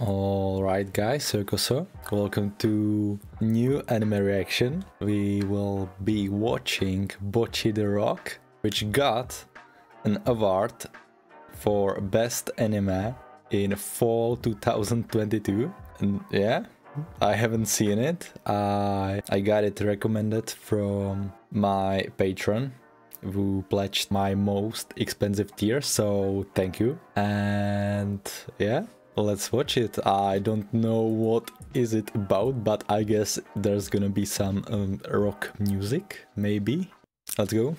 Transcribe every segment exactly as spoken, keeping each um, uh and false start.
Alright guys, Circoso, welcome to new anime reaction. We will be watching BOCCHI the Rock, which got an award for best anime in fall two thousand twenty-two. And yeah, I haven't seen it. I, I got it recommended from my patron, who pledged my most expensive tier, so thank you. And yeah, let's watch it. I don't know what is it about, but I guess there's gonna be some um, rock music, maybe. Let's go.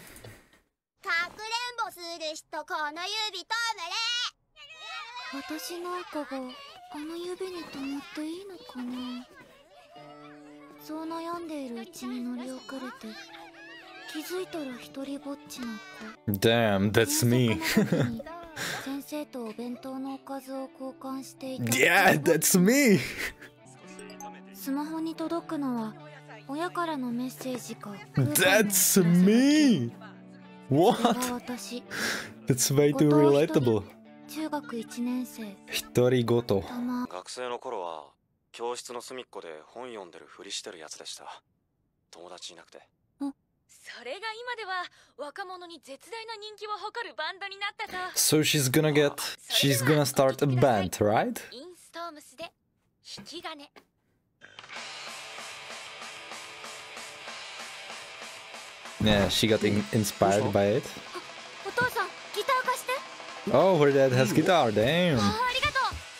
Damn, that's me. Yeah, that's me. That's me. What? That's way too relatable. Hitorigoto. 学生の頃は教室の隅っこで本読んでるふりしてるやつでした。友達いなくて。 それが今では若者に絶大な人気を誇るバンドになったと。 So she's gonna get, she's gonna start a band, right? インストームスで引き金。 Yeah, she got in inspired by it. お父さん、ギター貸して。 Oh, her dad has guitar, damn. ありがと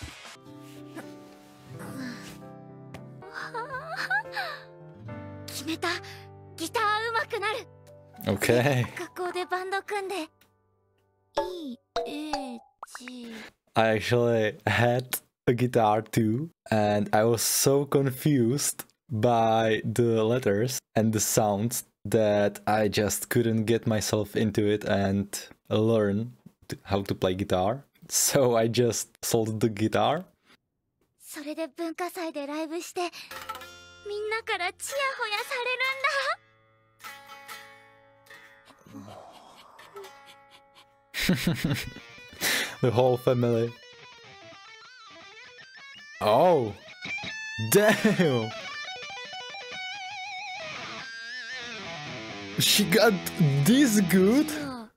う。決めた。ギター上手くなる。 Okay. 学校でバンド組んで。E A G. I actually had a guitar too, and I was so confused by the letters and the sounds that I just couldn't get myself into it and learn how to play guitar. So I just sold the guitar. それで文化祭でライブして、みんなからチヤホヤされるんだ。 The whole family. Oh, damn! She got this good?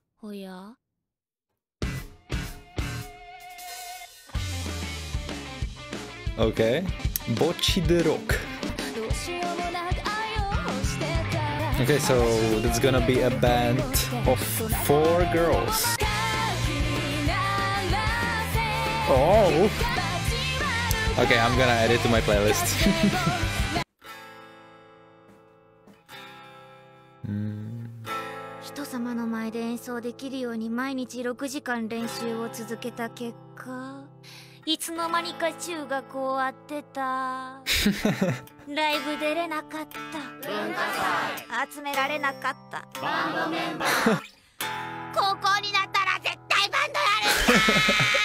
Okay, BOCCHI the Rock. Okay, so that's gonna be a band of four girls. Oh! Okay, I'm gonna add it to my playlist. mm. 人様の前で演奏できるように毎日ろくじかん練習を続けた結果、いつの間にか中学終わってた。ライブ出れなかった。文化祭集められなかった。バンドメンバー。高校になったら絶対バンドやるんだ。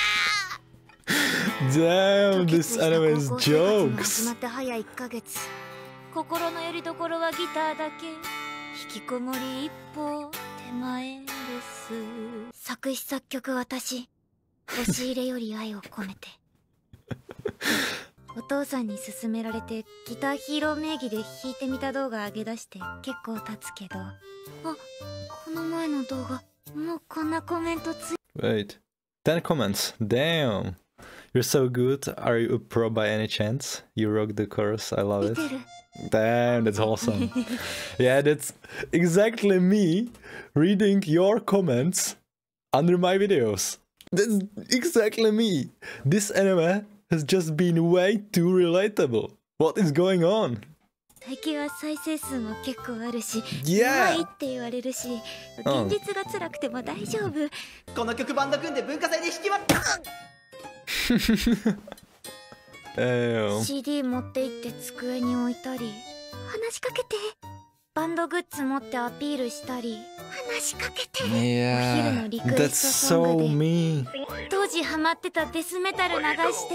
Damn, this anime is jokes. 始まって早いっかげつ。心の拠り所はギターだけ。引きこもり一歩手前です。作詞作曲私。押し入れより愛を込めて。お父さんに勧められてギターヒーロー名義で弾いてみた動画上げ出して結構経つけど、あ、この前の動画もうこんなコメントつい。 Wait, ten comments. Damn, you're so good. Are you a pro by any chance? You rock the chorus. I love it. Damn, that's awesome. Yeah, that's exactly me reading your comments under my videos. That's exactly me. This anime has just been way too relatable. What is going on? 最近は再生数も結構あるし、 Yeah. うまいって言われるし、現実が辛くても大丈夫。 この曲バンド組んで文化祭で弾きまった。 Damn. シーディー 持って行って机に置いたり、話しかけて。バンドグッズ持ってアピールしたり、話しかけて。 Yeah, that's so me. 当時ハマってたデスメタル流して。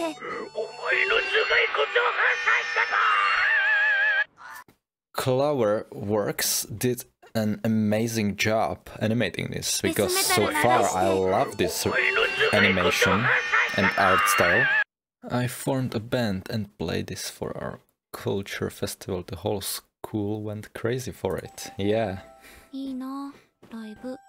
Cloverworks did an amazing job animating this, because so far I love this animation and art style. I formed a band and played this for our culture festival. The whole school went crazy for it. Yeah. いいな、ライブ。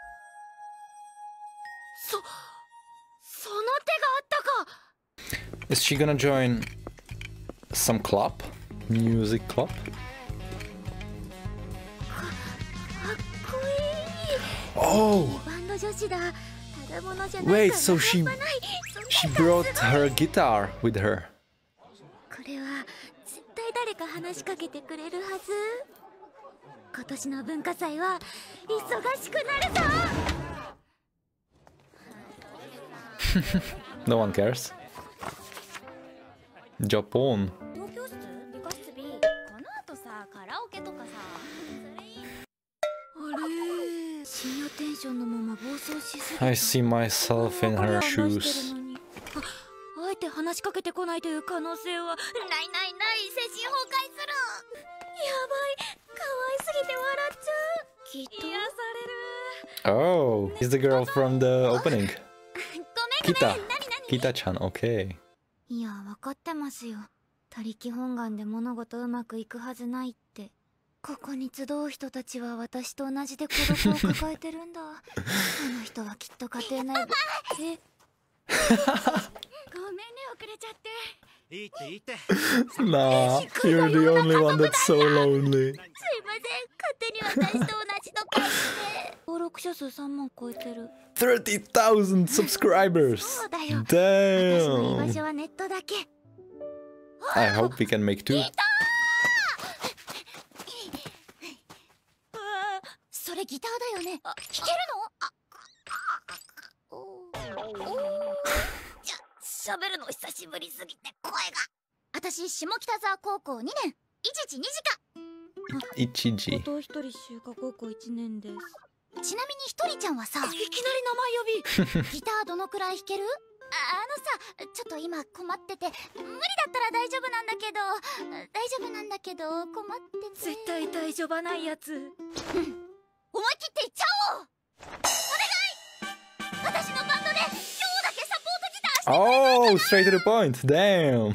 そ、その手があったか。 Is she gonna join some club? Music club? かっこいい。 Oh! バンド女子だ。ただものじゃないから Wait, so she 半端ない。 she brought her guitar with her. これは絶対誰か話しかけてくれるはず。今年の文化祭は忙しくなるぞ。 No one cares. Japan. 東教室、理科室 B。この後さ、カラオケとかさ。あれ、深夜テンションのまま暴走しすぎた。 I see myself in her shoes. あえて話しかけてこないという可能性はないないない。精神崩壊する。やばい、可愛すぎて笑っちゃう。きっと癒される。 Oh, he's the girl from the opening. ごめんごめん。 Kita. 何何。 Kita-chan, okay. いや、分かってますよ。他力本願で物事うまくいくはずないって。ここに集う人たちは私と同じで孤独を抱えてるんだ。あの人はきっと家庭内部。えごめんね、遅れちゃって。 いいっていいって。 Nah, you're the only one that's so lonely. すいません、勝手に私と同じの会で。登録者数さんまん超えてる。 thirty thousand subscribers. そうだよ。私の居場 Damn. 所はネットだけ。 I hope we can make two. それギターだよね。弾けるの？おお。じゃ、喋るの久しぶりすぎて声が。私、下北沢高校にねん、一時二時か。 一時。 後藤ひとり修華高校いちねんです。ちなみにひとりちゃんはさ、いきなり名前呼び。ギターどのくらい弾ける？あ、あのさ、ちょっと今困ってて、無理だったら大丈夫なんだけど、大丈夫なんだけど困ってて。絶対大丈夫ないやつ。うん。思い切っていっちゃおう。お願い。私のバンドで今日だけサポートギターしてくれないかな。 Oh, straight to the point. Damn. バンド？これからライブなの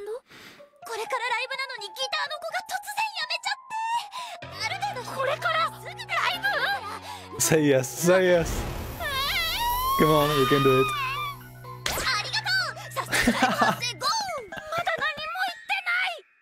にギターの子が突然やめちゃって。ある程度これからすぐライブ？ Say yes, say yes. Come on, you can do it. ありがとう。早速ライブ発生ゴー。まだ何も言ってない。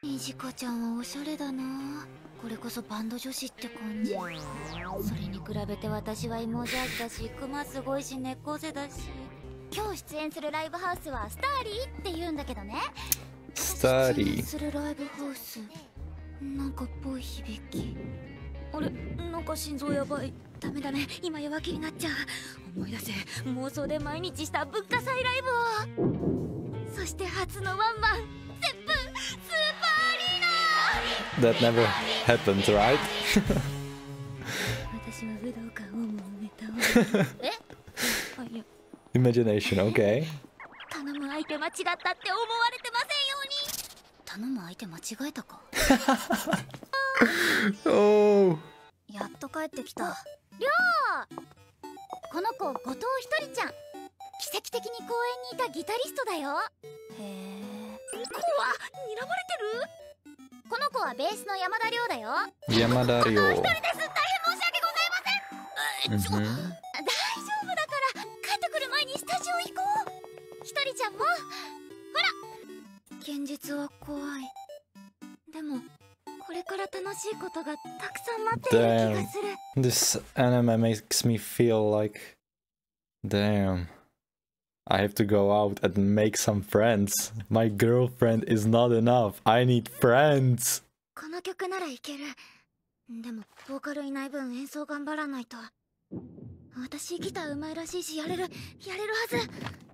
にじこちゃんはおしゃれだな。これこそバンド女子って感じ。それに比べて私は芋ジャージだし、クマすごいし、猫背だし。今日出演するライブハウスはスターリーって言うんだけどね。 スターリー。 出演するライブハウス、なんかっぽい響き。あれ、なんか心臓やばい。ダメダメ、今弱気になっちゃう。思い出せ、妄想で毎日した文化祭ライブを。そして初のワンマン、ゼップスーパーアリーナ。 That never happened, right? 私は武道館をもうネタを。え？あ、いや。 Imagination, okay. 頼む相手間違ったって思われてませんように。頼む相手間違えたか。 Oh. やっと帰ってきた。りょう、この子後藤ひとりちゃん。奇跡的に公園にいたギタリストだよ。へえ。怖っ、睨まれてる？この子はベースの山田亮だよ。 山田亮。 一人です。大変申し訳ございません。え、ちょ、大丈夫だから帰ってくる前にスタジオ行こう。ひとりちゃんもほら。現実は怖い。でもこれから楽しいことがたくさん待っている気がする。 This anime makes me feel like, damn, I have to go out and make some friends. My girlfriend is not enough. I need friends. この曲ならいける。でもボーカルいない分演奏頑張らないと。私ギターうまいらしいし、やれるやれるはず。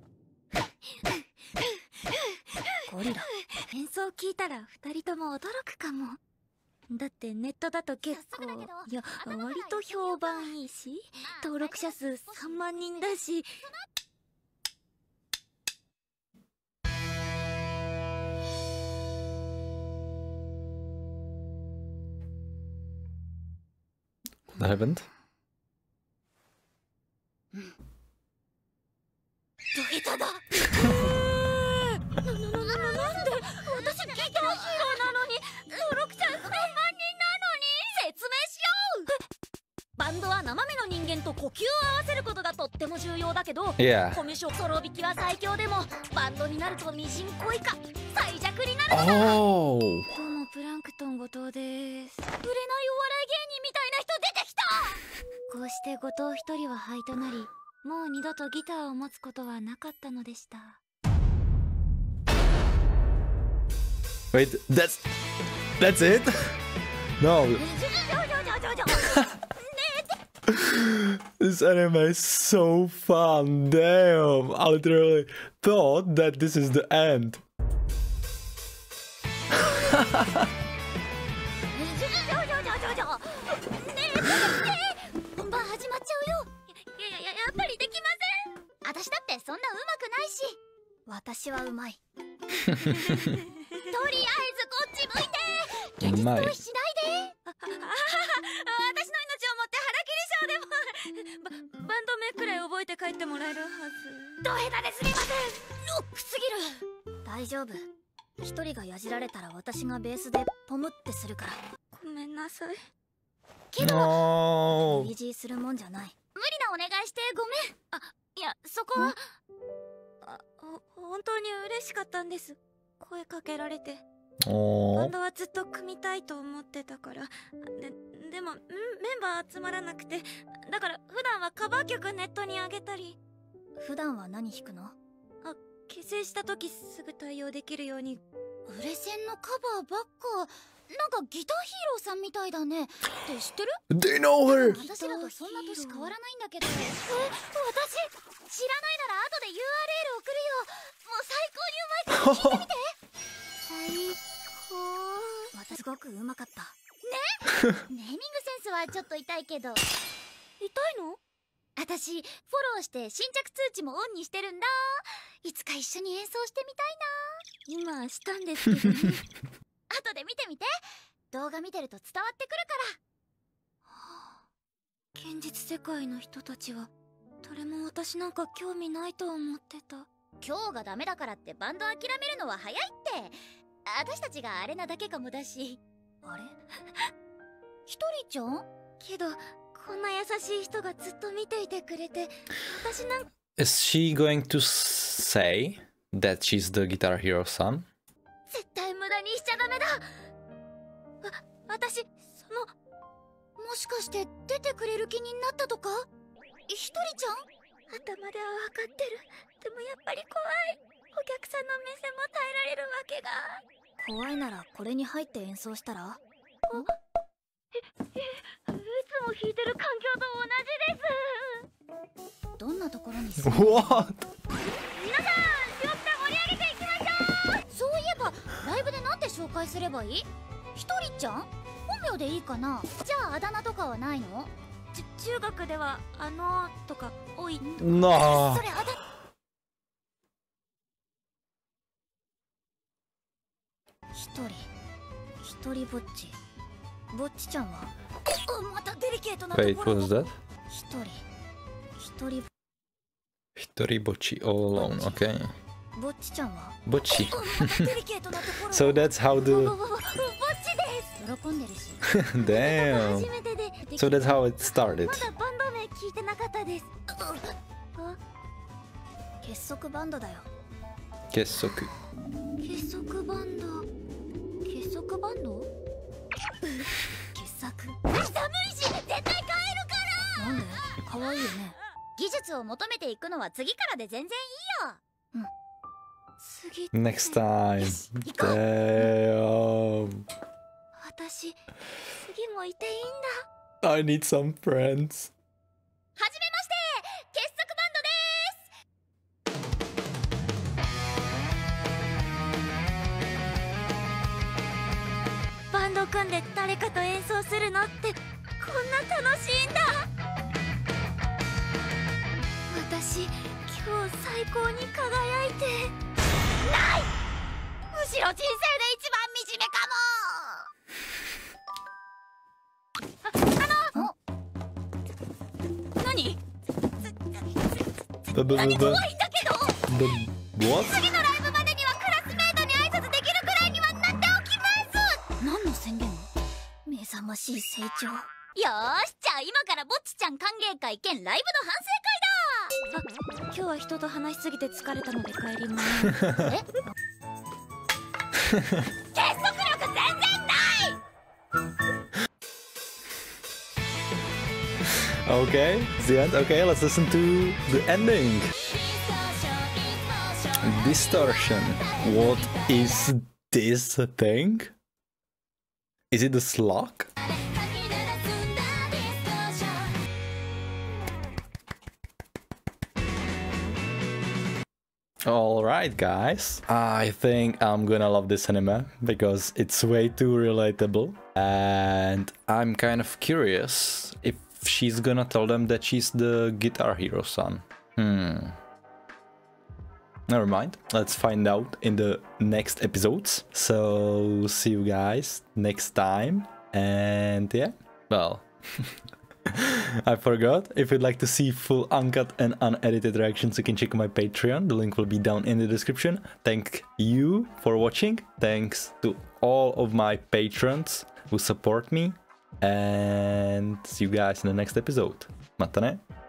ゴリラ、演奏聞いたら二人とも驚くかも。だってネットだと結構、いや割と評判いいし、登録者数さんまんにんだし。 What happened? 土下座だ。 っても重要だけど、 Yeah. コミュ障ソロ弾きは最強でもバンドになるとミジンコ以下最弱になるのだ。 Oh. どうもプランクトン後藤です。売れないお笑い芸人みたいな人出てきた。こうして後藤一人は灰となり、もう二度とギターを持つことはなかったのでした。 Wait, that's that's it? No. This anime is so fun. Damn, I literally thought that this is the end. 本番始まっちゃうよ。いやいや、やっぱりできません。私だってそんな上手くないし。私はうまい。とりあえずこっち向いて。現実逃避しないで。私の命をもって腹切りショーでもババンド名くらい覚えて帰ってもらえるはず。ドヘタですみません。ロックすぎる。大丈夫。一人がやじられたら私がベースでポムってするから。ごめんなさい。けど類似するもんじゃない。無理なお願いしてごめん。あ、いや、そこはあ、本当に嬉しかったんです。声かけられて。バンドはずっと組みたいと思ってたから。で、でもメンバー集まらなくて、だから普段はカバー曲ネットに上げたり。普段は何弾くの？あ、結成した時すぐ対応できるように。売れ線のカバーばっか。なんかギターヒーローさんみたいだね。って知ってる？ They know her! 私らとそんな年変わらないんだけど。え、私知らないなら後で ユーアールエル 送るよ。もう最高にうまいから聞いてみて。最高。私すごくうまかった。ね？ネーミングセンスはちょっと痛いけど。痛いの？私フォローして新着通知もオンにしてるんだ。いつか一緒に演奏してみたいな。今したんですけどね。後で見てみて。動画見てると伝わってくるから。はあ、現実世界の人たちは誰も私なんか興味ないと思ってた。今日がダメだからってバンド諦めるのは早いって。私たちがあれなだけかもだし。あれひとりちゃん？けどこんな優しい人がずっと見ていてくれて、私なんか。 Is she going to say that she's the Guitar Hero son? 絶対無駄にしちゃダメだ。わ、私、その、もしかして出てくれる気になったとか？ひとりちゃん？頭では分かってる。でもやっぱり怖い。お客さんの目線も耐えられるわけが。怖いならこれに入って演奏したら？え、え、いつも弾いてる環境と同じです。どんなところに住む？ What? 皆さん、両手盛り上げていきましょう。そういえばライブでなんて紹介すればいい？ひとりちゃん？本名でいいかな？じゃああだ名とかはないの？ち中学ではあのとかおいとか。 No. それあだ。ひとりひとりぼっち。ぼっちちゃんはまたデリケートなところ。 Wait, what was that? ひとりひとり Hitori Bocchi all alone, okay. ぼっちちゃんは Bocchi. またデリケートなところ。 So that's how ぼぼ the... ぼぼぼっちです。喜んでるし。 Damn. 初めてで。 So that's how it started. まだバンド名聞いてなかったです。あ、結束バンドだよ。 結束。 結束バンド。結束バンド？傑作。寒いし絶対帰るから。なんで？可愛いよね。技術を求めていくのは次からで全然いいよ。うん。次。 Next time. Damn. 私、次もいていいんだ。 I need some friends. はじめまして、傑作バンドです。バンド組んで誰かと演奏するのってこんな楽しいんだ。私、今日最高に輝いてない。むしろ人生で一番惨めかも。あ、あの何？何怖いんだけど。 What? 次のライブまでにはクラスメートに挨拶できるくらいにはなっておきます。何の宣言？目覚ましい成長。よーし、じゃあ今からぼっちちゃん歓迎会兼ライブの反省会だ。 今日は人と話しすぎて疲れたので帰ります。え？結束力全然ない。 Okay, the end. Okay, let's listen to the ending. Distortion. What is this thing? Is it the slug? Alright guys, I think I'm gonna love this anime because it's way too relatable, and I'm kind of curious if she's gonna tell them that she's the Guitar Hero son. Hmm. Never mind, let's find out in the next episodes. So see you guys next time, and yeah, well... I forgot, if you'd like to see full uncut and unedited reactions, you can check my Patreon, the link will be down in the description. Thank you for watching, thanks to all of my patrons who support me, and see you guys in the next episode. Mata ne!